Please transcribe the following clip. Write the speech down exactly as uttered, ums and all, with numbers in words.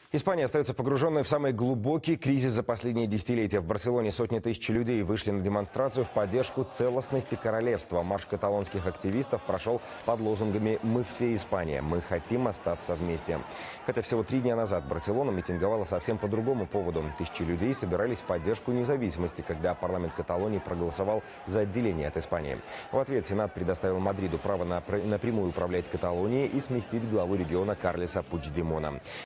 Испания остается погруженной в самый глубокий кризис за последние десятилетия. В Барселоне сотни тысяч людей вышли на демонстрацию в поддержку целостности королевства. Марш каталонских активистов прошел под лозунгами «Мы все Испания, мы хотим остаться вместе». Хотя всего три дня назад Барселона митинговала совсем по другому поводу. Тысячи людей собирались в поддержку независимости, когда парламент Каталонии проголосовал за отделение от Испании. В ответ Сенат предоставил Мадриду право на напрямую управлять Каталонией и сместить главу региона Карлеса Пучдемона.